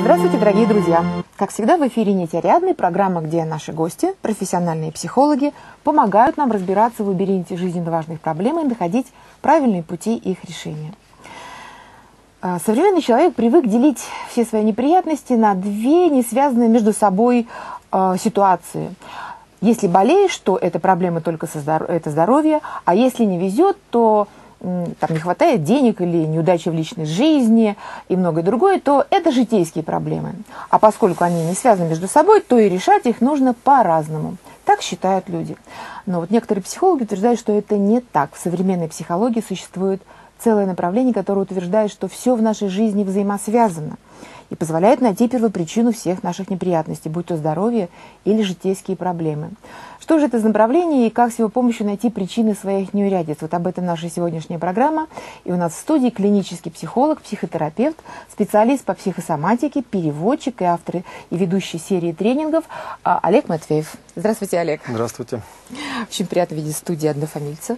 Здравствуйте, дорогие друзья! Как всегда, в эфире «Нить Ариадны», программа, где наши гости, профессиональные психологи, помогают нам разбираться в лабиринте жизненно важных проблем и находить правильные пути их решения. Современный человек привык делить все свои неприятности на две не связанные между собой ситуации. Если болеешь, то это проблема только это здоровье, а если не везет, то там не хватает денег или неудача в личной жизни и многое другое, то это житейские проблемы. А поскольку они не связаны между собой, то и решать их нужно по-разному. Так считают люди. Но вот некоторые психологи утверждают, что это не так. В современной психологии существует целое направление, которое утверждает, что все в нашей жизни взаимосвязано и позволяет найти первопричину всех наших неприятностей, будь то здоровье или житейские проблемы. Что же это за направление и как с его помощью найти причины своих неурядиц? Вот об этом наша сегодняшняя программа. И у нас в студии клинический психолог, психотерапевт, специалист по психосоматике, переводчик и автор и ведущий серии тренингов Олег Матвеев. Здравствуйте, Олег. Здравствуйте. Очень приятно видеть в студии однофамильца.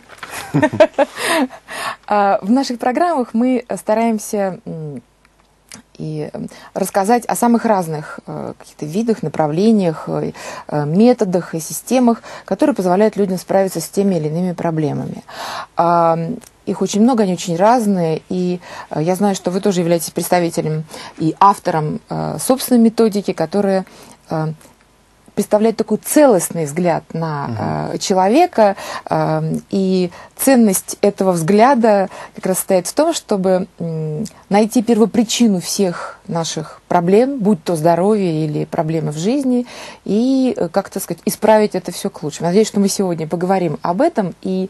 В наших программах мы стараемся и рассказать о самых разных каких-то видах, направлениях, методах и системах, которые позволяют людям справиться с теми или иными проблемами. Их очень много, они очень разные, и я знаю, что вы тоже являетесь представителем и автором собственной методики, которая представляет такой целостный взгляд на человека, и ценность этого взгляда как раз состоит в том, чтобы найти первопричину всех наших проблем, будь то здоровье или проблемы в жизни, и, как так сказать, исправить это все к лучшему. Надеюсь, что мы сегодня поговорим об этом, и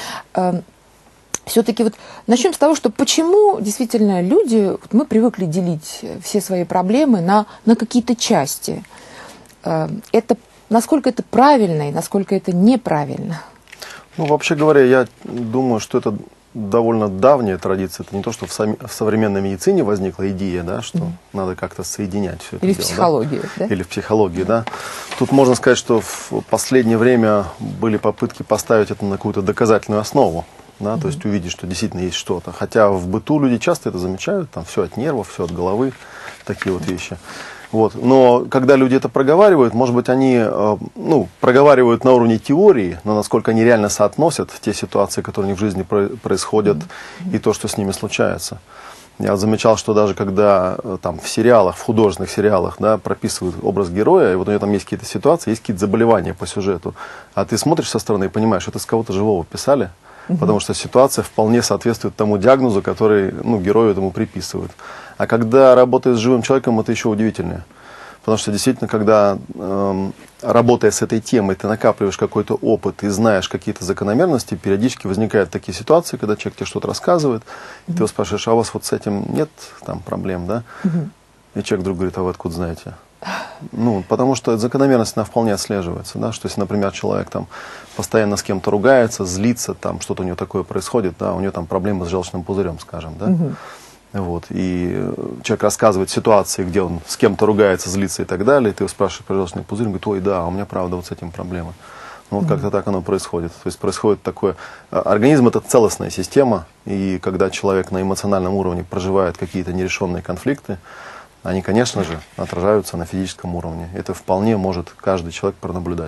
все-таки вот начнем с того, что почему действительно люди, вот мы привыкли делить все свои проблемы на какие-то части. Это, насколько это правильно и насколько это неправильно? Ну, вообще говоря, я думаю, что это довольно давняя традиция. Это не то, что в современной медицине возникла идея, да, что надо как-то соединять все это или дело, в психологии, да? Или в психологии, да. Тут можно сказать, что в последнее время были попытки поставить это на какую-то доказательную основу. Да, то есть увидеть, что действительно есть что-то. Хотя в быту люди часто это замечают, там все от нервов, все от головы, такие вот вещи. Вот. Но когда люди это проговаривают, может быть, они проговаривают на уровне теории, но насколько они реально соотносят те ситуации, которые у них в жизни происходят, и то, что с ними случается. Я замечал, что даже когда там, в сериалах, в художественных сериалах, да, прописывают образ героя, и вот у него там есть какие-то ситуации, есть какие-то заболевания по сюжету, а ты смотришь со стороны и понимаешь, что это с кого-то живого писали, потому что ситуация вполне соответствует тому диагнозу, который герою этому приписывают. А когда работаешь с живым человеком, это еще удивительнее. Потому что действительно, когда работая с этой темой, ты накапливаешь какой-то опыт и знаешь какие-то закономерности, периодически возникают такие ситуации, когда человек тебе что-то рассказывает, и ты его спрашиваешь, а у вас вот с этим нет там проблем, да? И человек вдруг говорит, а вы откуда знаете? Ну, потому что закономерность, она вполне отслеживается, да, что если, например, человек там постоянно с кем-то ругается, злится, там что-то у него такое происходит, да, у него там проблемы с желчным пузырем, скажем, да, вот, и человек рассказывает ситуации, где он с кем-то ругается, злится и так далее, и ты его спрашиваешь про желчный пузырь, он говорит, ой, да, у меня правда вот с этим проблема. Ну, вот как-то так оно происходит. То есть происходит такое... Организм — это целостная система, и когда человек на эмоциональном уровне проживает какие-то нерешенные конфликты, они, конечно же, отражаются на физическом уровне. Это вполне может каждый человек пронаблюдать.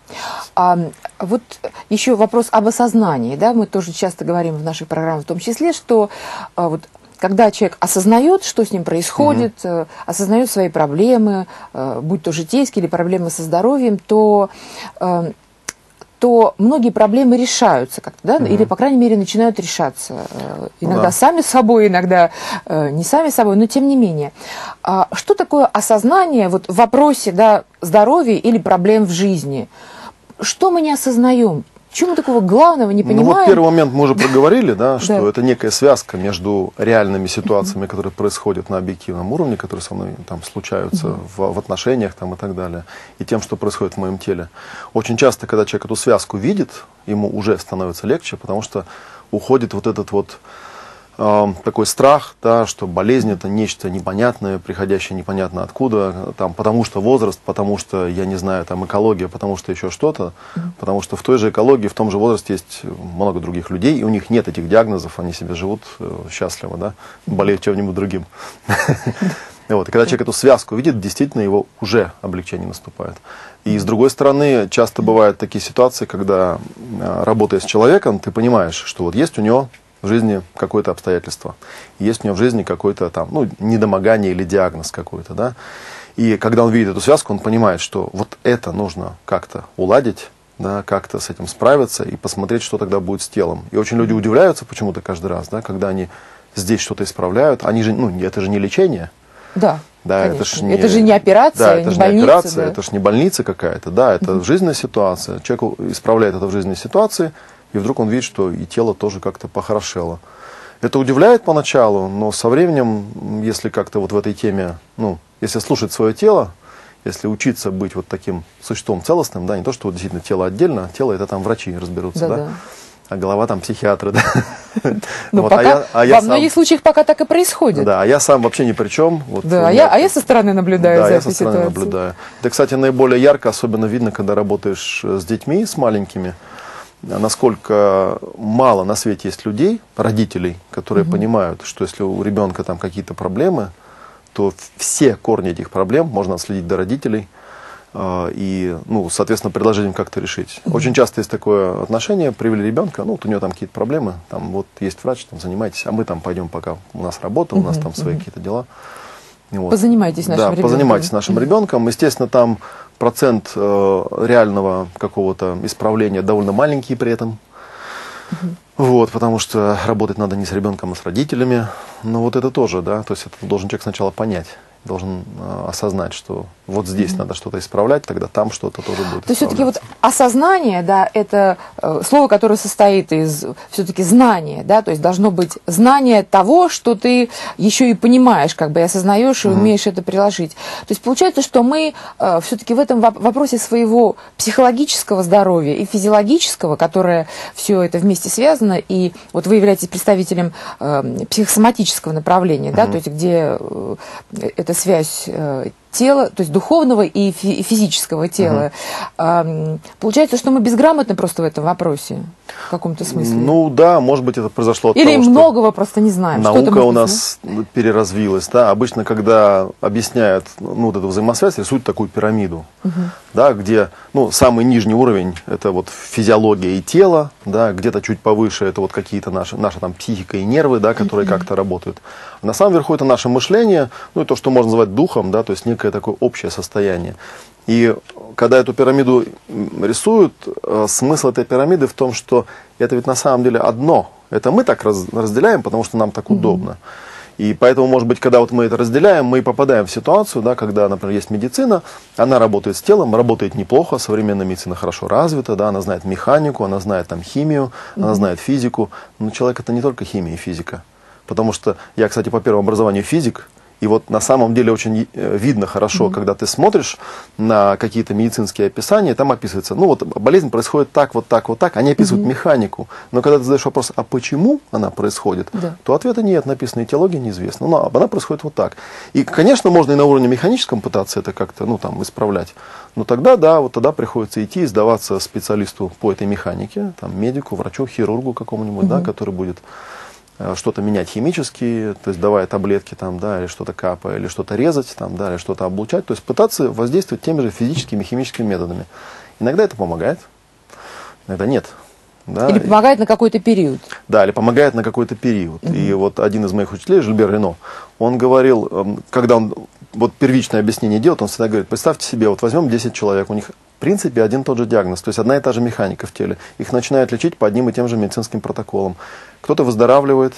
Вот еще вопрос об осознании. Да? Мы тоже часто говорим в наших программах в том числе, что вот, когда человек осознает, что с ним происходит, осознает свои проблемы, будь то житейские или проблемы со здоровьем, то многие проблемы решаются как-то, да? Или, по крайней мере, начинают решаться. Иногда сами собой, иногда не сами собой, но тем не менее. Что такое осознание вот, в вопросе, да, здоровья или проблем в жизни? Что мы не осознаем? Чего мы такого главного не понимаем? Ну вот первый момент мы уже проговорили, да, что это некая связка между реальными ситуациями, которые происходят на объективном уровне, которые со мной там случаются в отношениях там, и так далее, и тем, что происходит в моем теле. Очень часто, когда человек эту связку видит, ему уже становится легче, потому что уходит вот этот вот такой страх, да, что болезнь — это нечто непонятное, приходящее непонятно откуда, там, потому что возраст, потому что, я не знаю, там, экология, потому что еще что-то, потому что в той же экологии, в том же возрасте есть много других людей, и у них нет этих диагнозов, они себе живут счастливо, да, болеют чем-нибудь другим. Вот. И когда человек эту связку видит, действительно его уже облегчение наступает. И с другой стороны, часто бывают такие ситуации, когда, работая с человеком, ты понимаешь, что вот есть у него в жизни какое-то обстоятельство, есть у него в жизни какое-то там, ну, недомогание или диагноз какой-то, да. И когда он видит эту связку, он понимает, что вот это нужно как-то уладить, да, как-то с этим справиться и посмотреть, что тогда будет с телом. И очень люди удивляются почему-то каждый раз, да, когда они здесь что-то исправляют. Они же, ну, это же не лечение. Да, да, это же не операция, да, это не же больница. Не операция, да. Это же не больница какая-то, да, это жизненная ситуация. Человек исправляет это в жизненной ситуации, и вдруг он видит, что и тело тоже как-то похорошело. Это удивляет поначалу, но со временем, если как-то вот в этой теме, ну, если слушать свое тело, если учиться быть вот таким существом целостным, да, не то, что вот действительно тело отдельно, тело это там врачи разберутся, да, а голова там психиатры, да. Но вот, пока, во многих случаях пока так и происходит. Да, а я сам вообще ни при чем. Вот, да, а я со стороны наблюдаю за этой ситуацией. Наблюдаю. Это, кстати, наиболее ярко, особенно видно, когда работаешь с детьми, с маленькими, насколько мало на свете есть людей, родителей, которые понимают, что если у ребенка там какие-то проблемы, то все корни этих проблем можно отследить до родителей и, ну, соответственно, предложить им как-то решить. Очень часто есть такое отношение: привели ребенка, ну, вот у него там какие-то проблемы, там вот есть врач, там занимайтесь, а мы там пойдем, пока у нас работа, у нас там свои какие-то дела. Вот. Позанимайтесь нашим ребенком. Да, позанимайтесь нашим ребенком. Естественно, там процент реального какого-то исправления довольно маленький при этом. Вот, потому что работать надо не с ребенком, а с родителями. Но вот это тоже, да, то есть это должен человек сначала понять, должен осознать, что вот здесь надо что-то исправлять, тогда там что-то тоже будет. То есть все-таки вот осознание, да, это слово, которое состоит из все-таки знания, да, то есть должно быть знание того, что ты еще и понимаешь, как бы и осознаешь, и умеешь это приложить. То есть получается, что мы все-таки в этом вопросе своего психологического здоровья и физиологического, которое все это вместе связано, и вот вы являетесь представителем психосоматического направления, да, то есть где эта связь тела, то есть духовного и физического тела. Получается, что мы безграмотны просто в этом вопросе, в каком-то смысле. Ну да, может быть, это произошло от Или того, многого просто не знаем. Наука у нас переразвилась. Да? Обычно, когда объясняют, ну, вот эту взаимосвязь, рисуют такую пирамиду, да, где, ну, самый нижний уровень – это вот физиология и тело, да, где-то чуть повыше – это вот какие-то наша там психика и нервы, да, которые как-то работают. А на самом верху это наше мышление, ну, и то, что можно назвать духом, да, то есть некое такое общее состояние. И когда эту пирамиду рисуют, смысл этой пирамиды в том, что это ведь на самом деле одно. Это мы так разделяем, потому что нам так удобно. И поэтому, может быть, когда вот мы это разделяем, мы попадаем в ситуацию, да, когда, например, есть медицина, она работает с телом, работает неплохо, современная медицина хорошо развита, да, она знает механику, она знает там химию, она знает физику. Но человек это не только химия и физика. Потому что я, кстати, по первому образованию физик. И вот на самом деле очень видно хорошо, когда ты смотришь на какие-то медицинские описания, там описывается, ну вот болезнь происходит так, вот так, вот так, они описывают механику. Но когда ты задаешь вопрос, а почему она происходит, то ответа нет, написано, этиология неизвестна. Но она происходит вот так. И, конечно, можно и на уровне механическом пытаться это как-то, ну, там, исправлять. Но тогда, да, вот тогда приходится идти и сдаваться специалисту по этой механике, там, медику, врачу, хирургу какому-нибудь, да, который будет что-то менять химически, то есть давая таблетки там, да, или что-то капая, или что-то резать, там, да, или что-то облучать, то есть пытаться воздействовать теми же физическими и химическими методами. Иногда это помогает, иногда нет. Да. Или помогает на какой-то период. Да, или помогает на какой-то период. И вот один из моих учителей, Жильбер Рено, он говорил, когда он вот первичное объяснение делает, он всегда говорит, представьте себе, вот возьмем 10 человек, у них в принципе один и тот же диагноз, то есть одна и та же механика в теле. Их начинают лечить по одним и тем же медицинским протоколам. Кто-то выздоравливает,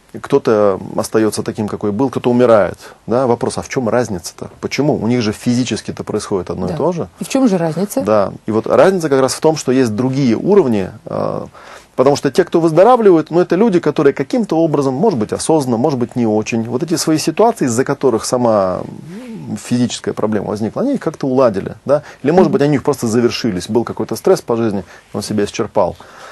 кто-то остается таким, какой был, кто-то умирает. Да? Вопрос, а в чем разница-то? Почему? У них же физически это происходит одно и то же. И в чем же разница? Да, и вот разница как раз в том, что есть другие уровни, потому что те, кто выздоравливают, ну, это люди, которые каким-то образом, может быть, осознанно, может быть, не очень, вот эти свои ситуации, из-за которых сама физическая проблема возникла, они их как-то уладили, да, или, может быть, они у них просто завершились, был какой-то стресс по жизни, он себя исчерпал.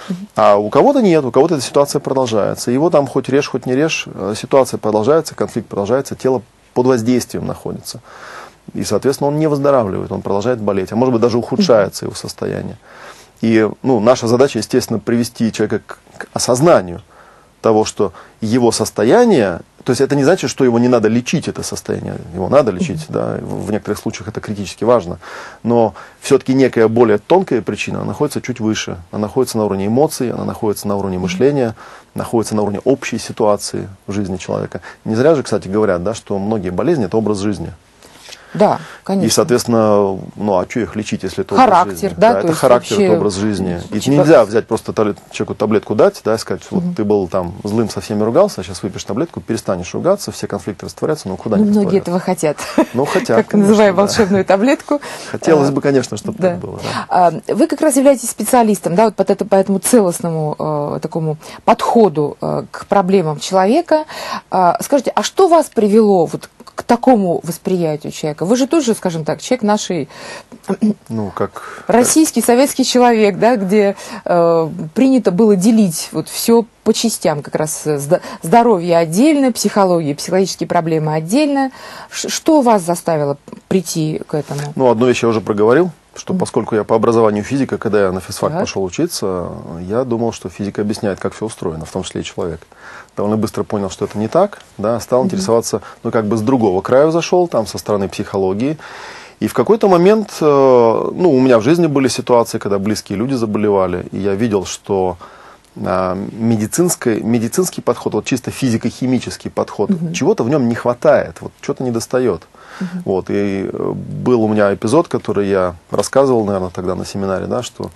А у кого-то нет, у кого-то эта ситуация продолжается. Его там хоть режь, хоть не режь, ситуация продолжается, конфликт продолжается, тело под воздействием находится. И, соответственно, он не выздоравливает, он продолжает болеть, а может быть, даже ухудшается его состояние. И, ну, наша задача, естественно, привести человека к осознанию того, что его состояние то есть это не значит, что его не надо лечить, это состояние. Его надо лечить, да, в некоторых случаях это критически важно. Но все-таки некая более тонкая причина, она находится чуть выше. Она находится на уровне эмоций, она находится на уровне мышления, находится на уровне общей ситуации в жизни человека. Не зря же, кстати, говорят, да, что многие болезни – это образ жизни. Да, конечно. И, соответственно, ну а что их лечить, если это характер, образ жизни? Да, Да, это характер, это образ жизни. И нельзя взять просто человеку таблетку дать, да, и сказать, вот ты был там злым, со всеми ругался, а сейчас выпьешь таблетку, перестанешь ругаться, все конфликты растворятся, но куда-нибудь. Многие этого хотят. Ну, хотят, как конечно, называем волшебную таблетку. Хотелось бы, конечно, чтобы так было. Да. Вы как раз являетесь специалистом, да, вот по этому целостному такому подходу к проблемам человека. Скажите, а что вас привело вот к такому восприятию человека? Вы же тоже, скажем так, человек нашей, ну, как российский, советский человек, да, где принято было делить вот все по частям, как раз здоровье отдельно, психология, психологические проблемы отдельно. Что вас заставило прийти к этому? Ну, одну вещь я уже проговорил, что поскольку я по образованию физика, когда я на физфак пошел учиться, я думал, что физика объясняет, как все устроено, в том числе и человек. Довольно быстро понял, что это не так, да, стал интересоваться, ну, как бы с другого края зашел, там, со стороны психологии. И в какой-то момент, ну, у меня в жизни были ситуации, когда близкие люди заболевали, и я видел, что медицинский подход, вот чисто физико-химический подход, чего-то в нем не хватает, вот что-то недостает. Вот, и был у меня эпизод, который я рассказывал, наверное, тогда на семинаре, да, что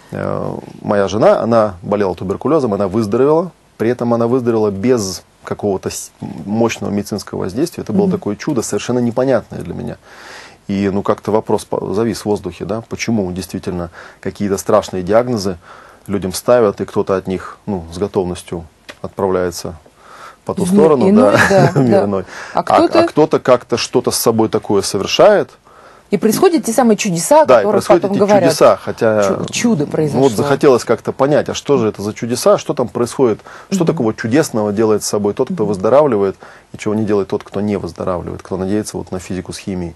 моя жена, она болела туберкулезом, она выздоровела, при этом она выздоровела без какого-то мощного медицинского воздействия. Это было такое чудо, совершенно непонятное для меня. И, ну, как-то вопрос завис в воздухе, да, почему действительно какие-то страшные диагнозы людям ставят, и кто-то от них, ну, с готовностью отправляется по ту сторону, иной, да, мир иной. А кто-то как-то что-то с собой такое совершает. И происходят те самые чудеса, да, о которых потом говорят. Чудеса, хотя чудо произошло. Вот захотелось как-то понять, а что же это за чудеса, что там происходит, что такого чудесного делает с собой тот, кто выздоравливает, и чего не делает тот, кто не выздоравливает, кто надеется вот на физику с химией.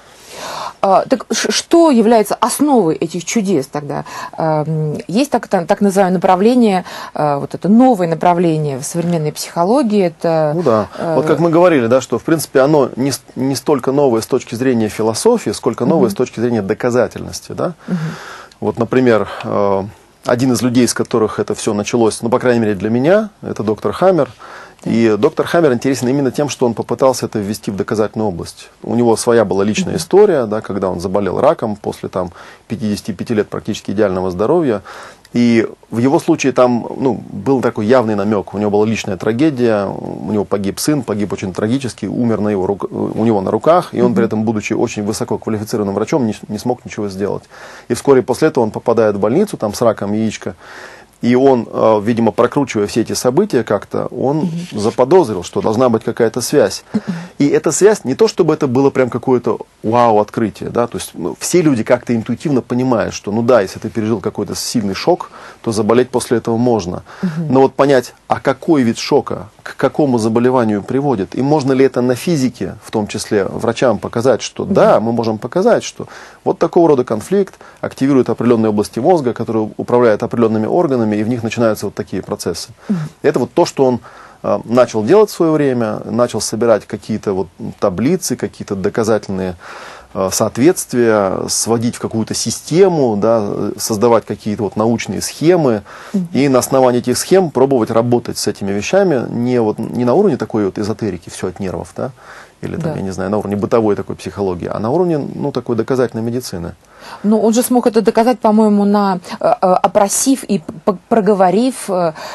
Так что является основой этих чудес тогда? Есть так называемое направление, вот это новое направление в современной психологии. Это, ну да, вот как мы говорили, да, что в принципе оно не столько новое с точки зрения философии, сколько новое с точки зрения доказательности. Да? Вот, например, один из людей, с которых это все началось, ну, по крайней мере для меня, это доктор Хаммер. И доктор Хаммер интересен именно тем, что он попытался это ввести в доказательную область. У него своя была личная история, да, когда он заболел раком после там, 55 лет практически идеального здоровья. И в его случае там, ну, был такой явный намек. У него была личная трагедия, у него погиб сын, погиб очень трагически, умер у него на руках, и он при этом, будучи очень высококвалифицированным врачом, не смог ничего сделать. И вскоре после этого он попадает в больницу там, с раком яичка. И он, видимо, прокручивая все эти события как-то, он заподозрил, что должна быть какая-то связь. И эта связь, не то чтобы это было прям какое-то вау-открытие, да, то есть ну, все люди как-то интуитивно понимают, что, ну да, если ты пережил какой-то сильный шок, то заболеть после этого можно. Но вот понять, а какой вид шока, к какому заболеванию приводит, и можно ли это на физике, в том числе врачам, показать, что да, мы можем показать, что вот такого рода конфликт активирует определенные области мозга, которые управляют определенными органами, и в них начинаются вот такие процессы. Это вот то, что он начал делать в свое время, начал собирать какие-то вот таблицы, какие-то доказательные соответствия, сводить в какую-то систему, да, создавать какие-то вот научные схемы, и на основании этих схем пробовать работать с этими вещами не на уровне такой вот эзотерики, все от нервов, да, или там, я не знаю, на уровне бытовой такой психологии, а на уровне, ну, такой доказательной медицины. Ну, он же смог это доказать, по-моему, опросив и проговорив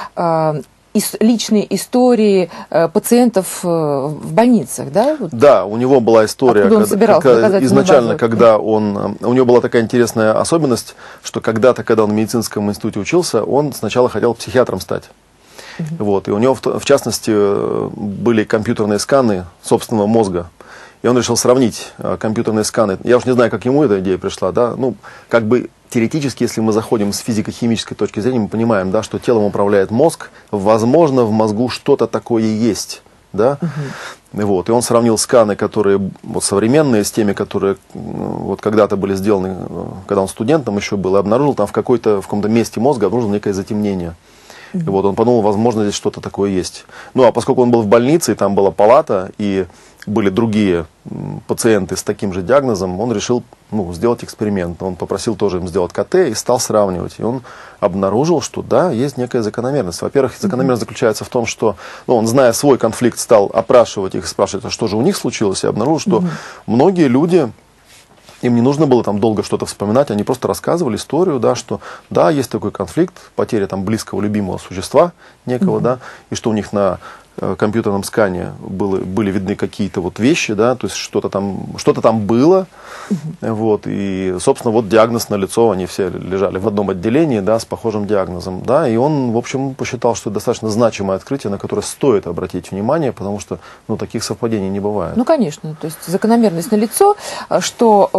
личные истории пациентов в больницах, да? Да, у него была история, изначально, когда у него была такая интересная особенность, что когда-то, когда он в медицинском институте учился, он сначала хотел психиатром стать. Вот, и у него, в частности, были компьютерные сканы собственного мозга. И он решил сравнить компьютерные сканы. Я уж не знаю, как ему эта идея пришла, да, ну, как бы теоретически, если мы заходим с физико-химической точки зрения, мы понимаем, да, что телом управляет мозг, возможно, в мозгу что-то такое есть, да. Вот, и он сравнил сканы, которые вот, современные, с теми, которые вот когда-то были сделаны, когда он студентом еще был, и обнаружил там в каком-то месте мозга обнаружил некое затемнение. И вот он подумал, возможно, здесь что-то такое есть. Ну, а поскольку он был в больнице, и там была палата, и были другие пациенты с таким же диагнозом, он решил сделать эксперимент. Он попросил тоже им сделать КТ и стал сравнивать. И он обнаружил, что да, есть некая закономерность. Во-первых, закономерность заключается в том, что он, зная свой конфликт, стал опрашивать их, спрашивать, а что же у них случилось, и обнаружил, что многие люди... Им не нужно было там долго что-то вспоминать, они просто рассказывали историю, да, что да, есть такой конфликт, потеря там близкого, любимого существа некого, да, и что у них на компьютерном скане были видны какие-то вот вещи, да, то есть что-то там было, вот, и, собственно, вот диагноз налицо, они все лежали в одном отделении, да, с похожим диагнозом, да, и он, в общем, посчитал, что это достаточно значимое открытие, на которое стоит обратить внимание, потому что, таких совпадений не бывает. Ну, конечно, то есть закономерность налицо, что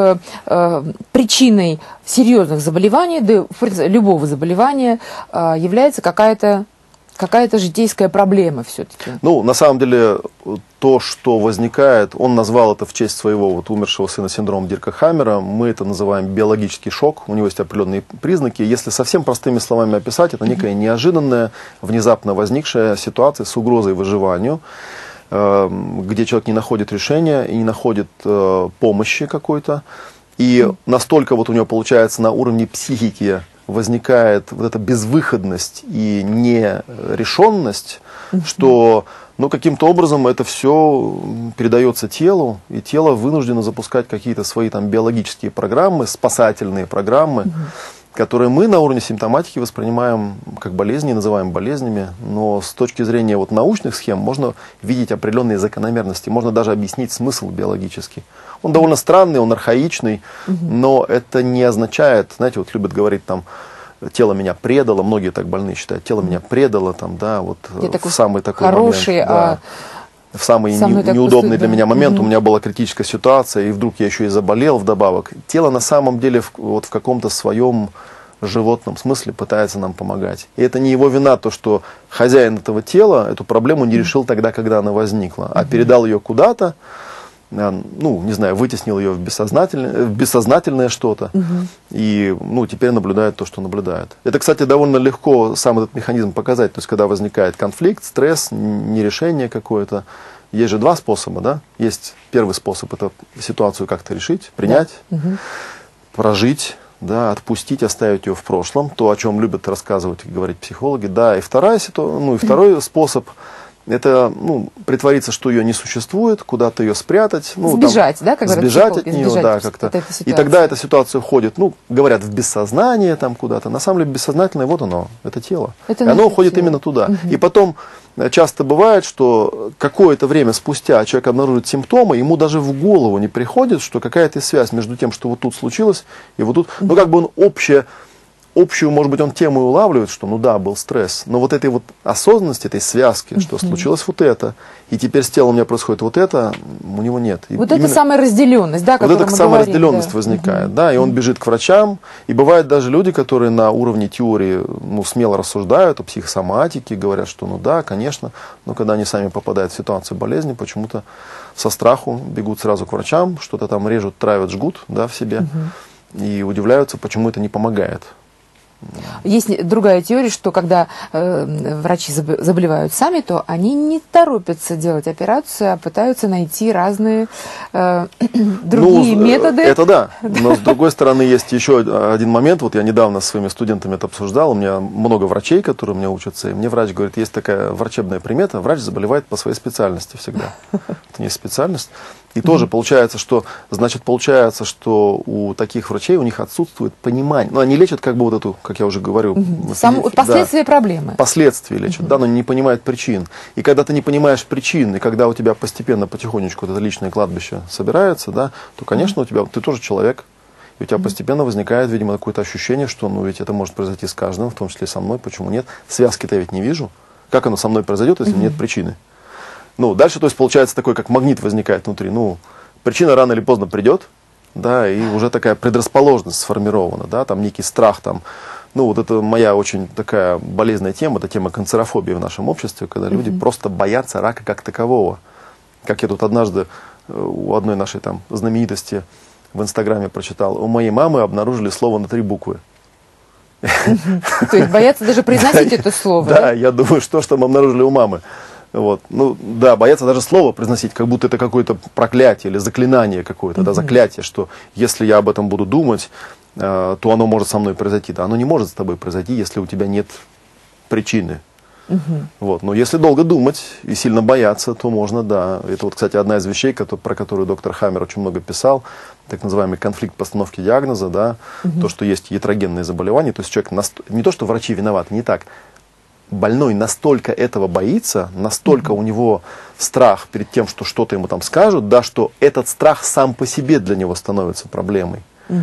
причиной серьезных заболеваний, да, в принципе, любого заболевания является какая-то житейская проблема все-таки. Ну, на самом деле, то, что возникает, он назвал это в честь своего умершего сына синдромом Дирка-Хаммера, мы это называем биологический шок, у него есть определенные признаки. Если совсем простыми словами описать, это некая неожиданная, внезапно возникшая ситуация с угрозой выживанию, где человек не находит решения и не находит помощи какой-то. И настолько вот у него получается на уровне психики возникает вот эта безвыходность и нерешенность, что каким-то образом это все передается телу, и тело вынуждено запускать какие-то свои там биологические программы, спасательные программы, которые мы на уровне симптоматики воспринимаем как болезни, называем болезнями, но с точки зрения вот научных схем можно видеть определенные закономерности, можно даже объяснить смысл биологический. Он довольно странный, он архаичный, но это не означает, знаете, вот любят говорить там, тело меня предало, многие так больные считают, тело меня предало, там, да, вот в самый такой хороший, момент, да, в самый неудобный для меня момент, у меня была критическая ситуация, и вдруг я еще и заболел вдобавок. Тело на самом деле вот в каком-то своем животном смысле пытается нам помогать. И это не его вина, то, что хозяин этого тела эту проблему не решил тогда, когда она возникла, а передал ее куда-то, не знаю, вытеснил ее в бессознательное что-то, и теперь наблюдает то, что наблюдает. Это, кстати, довольно легко сам этот механизм показать. То есть, когда возникает конфликт, стресс, нерешение какое-то, есть же два способа, да? Есть первый способ, это ситуацию как-то решить, принять, прожить, да, отпустить, оставить ее в прошлом, то, о чем любят рассказывать и говорить психологи, да, и второй способ, это, притвориться, что ее не существует, куда-то ее спрятать. Сбежать, да, как говорят психологи, от нее, да, как-то. И тогда эта ситуация уходит, говорят, в бессознание там куда-то. На самом деле бессознательное, вот оно, это тело. И оно уходит именно туда. И потом часто бывает, что какое-то время спустя человек обнаружит симптомы, ему даже в голову не приходит, что какая-то связь между тем, что вот тут случилось, и вот тут, как бы он общую, может быть, он тему и улавливает, что, был стресс, но вот этой вот осознанности, этой связки, что случилось вот это, и теперь с телом у меня происходит вот это, у него нет. И вот это самая разделенность, да, вот эта самая разделенность возникает, да, и он бежит к врачам, и бывают даже люди, которые на уровне теории, смело рассуждают о психосоматике, говорят, что, да, конечно, но когда они сами попадают в ситуацию болезни, почему-то со страху бегут сразу к врачам, что-то там режут, травят, жгут, да, в себе, и удивляются, почему это не помогает. Есть другая теория, что когда врачи заболевают сами, то они не торопятся делать операцию, а пытаются найти разные другие методы. Это да, но с другой стороны есть еще один момент. Вот я недавно с своими студентами это обсуждал. У меня много врачей, которые у меня учатся, и мне врач говорит, есть такая врачебная примета, врач заболевает по своей специальности всегда. Это не специальность. И тоже получается, что у таких врачей, у них отсутствует понимание. Они лечат как бы вот эту, как я уже говорю, последствия проблемы. Последствия лечат, да, но не понимают причин. И когда ты не понимаешь причин, и когда у тебя постепенно, потихонечку это личное кладбище собирается, да, то, конечно, ты тоже человек. И у тебя постепенно возникает, видимо, какое-то ощущение, что ведь это может произойти с каждым, в том числе и со мной, почему нет? Связки-то я ведь не вижу. Как оно со мной произойдет, если нет причины? Дальше, то есть, получается, такой, как магнит возникает внутри. Причина рано или поздно придет, да, и уже такая предрасположенность сформирована, да, там некий страх, там. Вот это моя очень такая болезненная тема, это тема канцерофобии в нашем обществе, когда люди просто боятся рака как такового. Как я тут однажды у одной нашей там знаменитости в Инстаграме прочитал, у моей мамы обнаружили слово на 3 буквы. То есть боятся даже произносить это слово. Да, я думаю, что мы обнаружили у мамы. Вот. Ну, да, боятся даже слово произносить, как будто это какое-то проклятие или заклинание какое-то, да, заклятие, что если я об этом буду думать, то оно может со мной произойти. Да, оно не может с тобой произойти, если у тебя нет причины. Вот. Но если долго думать и сильно бояться, то можно, да. Это вот, кстати, одна из вещей, про которую доктор Хаммер очень много писал, так называемый конфликт постановки диагноза, да, то, что есть ятрогенные заболевания, то есть человек, не то, что врачи виноваты, не так, больной настолько этого боится, настолько у него страх перед тем, что что-то ему там скажут, да, что этот страх сам по себе для него становится проблемой.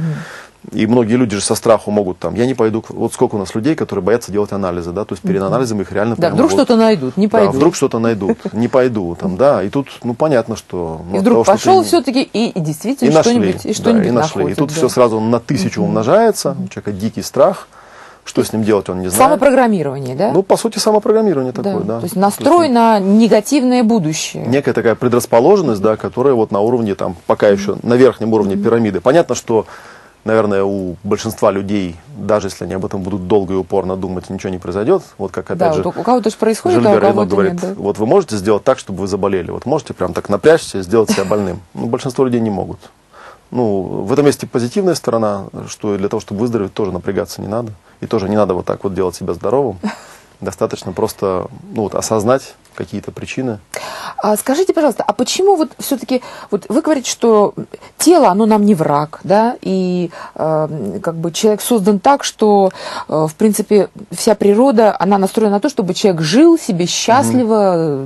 И многие люди же со страху могут там, я не пойду, вот сколько у нас людей, которые боятся делать анализы, да, то есть перед анализом их реально... Да, вдруг что-то найдут, не пойду. Да, вдруг что-то найдут, не пойду, там, да, и тут, ну, понятно, что... И вдруг пошел все-таки и действительно что-нибудь нашли. И тут все сразу на 1000 умножается, у человека дикий страх, что с ним делать он не знает. Самопрограммирование, да? Ну, по сути, самопрограммирование такое, да. То есть настрой на негативное будущее. Некая такая предрасположенность, да, которая вот на уровне, там, пока еще на верхнем уровне пирамиды. Понятно, что, наверное, у большинства людей, даже если они об этом будут долго и упорно думать, ничего не произойдет. Вот как, опять же, у кого-то же происходит, Жюль а у Верн кого-то говорит, нет, да? вот вы можете сделать так, чтобы вы заболели, вот можете прям так напрячься и сделать себя больным. Ну, большинство людей не могут. Ну, в этом есть и позитивная сторона, что для того, чтобы выздороветь, тоже напрягаться не надо. И тоже не надо вот так вот делать себя здоровым. Достаточно просто, ну, вот, осознать какие-то причины. Скажите, пожалуйста, а почему вот все-таки, вот вы говорите, что тело, оно нам не враг, да, и как бы человек создан так, что, в принципе, вся природа, она настроена на то, чтобы человек жил себе счастливо,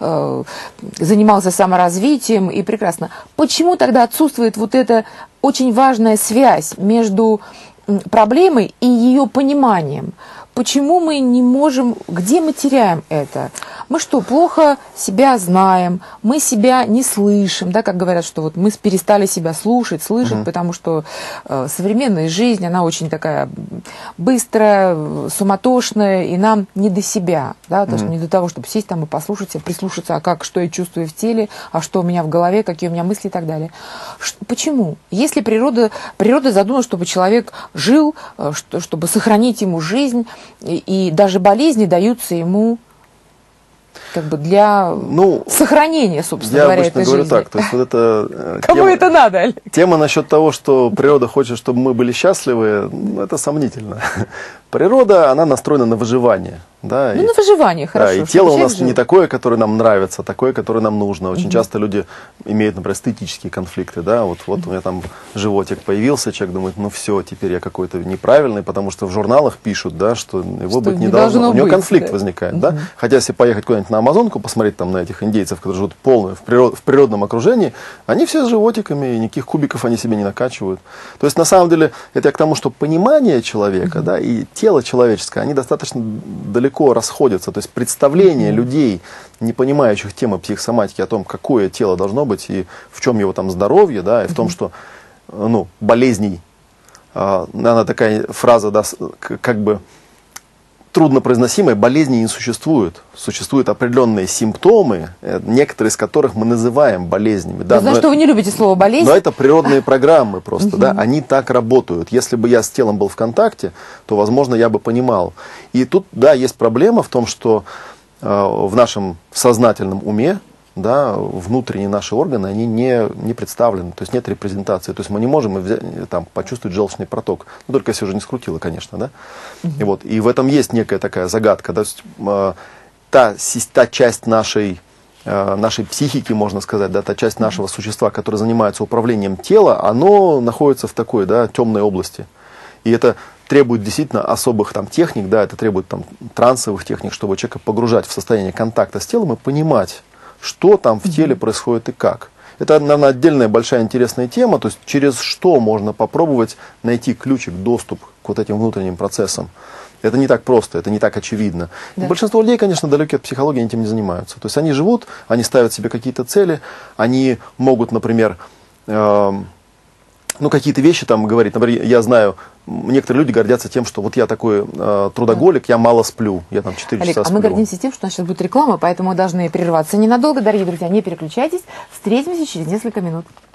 занимался саморазвитием и прекрасно. Почему тогда отсутствует вот эта очень важная связь между проблемой и ее пониманием? Почему мы не можем, где мы теряем это? Мы что, плохо себя знаем, мы себя не слышим, да, как говорят, что вот мы перестали себя слышать, потому что современная жизнь, она очень такая быстрая, суматошная, и нам не до себя, да, то, что не до того, чтобы сесть там и послушать, прислушаться, а как, что я чувствую в теле, а что у меня в голове, какие у меня мысли и так далее. Почему? Если природа задумана, чтобы человек жил, чтобы сохранить ему жизнь, и даже болезни даются ему как бы для сохранения, собственно говоря, этой жизни. Я обычно говорю так, то есть вот это... Кому это надо, Олег? Тема насчет того, что природа хочет, чтобы мы были счастливы, ну, это сомнительно. Природа, она настроена на выживание. Да, ну, на выживание, хорошо. Да, и тело у нас не такое, которое нам нравится, такое, которое нам нужно. Очень часто люди имеют, например, эстетические конфликты. Да? Вот у меня там животик появился, человек думает, ну все, теперь я какой-то неправильный, потому что в журналах пишут, да, что его быть не должно. У него конфликт возникает. Да? Хотя если поехать куда-нибудь на Амазонку, посмотреть там на этих индейцев, которые живут в природном окружении, они все с животиками, и никаких кубиков они себе не накачивают. То есть на самом деле это я к тому, что понимание человека, да, и тело человеческое, они достаточно далеко расходятся. То есть представление людей, не понимающих темы психосоматики, о том, какое тело должно быть и в чем его там здоровье, да, и в том, что болезней, она такая фраза, да, как бы труднопроизносимая, болезней не существует. Существуют определенные симптомы, некоторые из которых мы называем болезнями. Да, за что вы не любите слово болезнь? Но это природные программы просто, да, они так работают. Если бы я с телом был в контакте, то, возможно, я бы понимал. И тут, да, есть проблема в том, что в нашем сознательном уме, да, внутренние наши органы, они не представлены, то есть нет репрезентации, то есть мы не можем там почувствовать желчный проток, ну, только если уже не скрутило, конечно, да, и в этом есть некая такая загадка, да, та часть нашей психики, можно сказать, да, та часть нашего существа, которая занимается управлением тела, оно находится в такой, да, темной области, и это требует действительно особых там техник, да, это требует там трансовых техник, чтобы человека погружать в состояние контакта с телом и понимать, что там в теле происходит и как. Это, наверное, отдельная большая интересная тема, то есть через что можно попробовать найти ключик, доступ к вот этим внутренним процессам. Это не так просто, это не так очевидно. Да. Большинство людей, конечно, далеки от психологии, они этим не занимаются. То есть они живут, они ставят себе какие-то цели, они могут, например, какие-то вещи там говорить. Например, я знаю, некоторые люди гордятся тем, что вот я такой трудоголик, я мало сплю, я там 4 Олег, часа сплю. А мы гордимся тем, что у нас сейчас будет реклама, поэтому должны прерваться ненадолго. Дорогие друзья, не переключайтесь. Встретимся через несколько минут.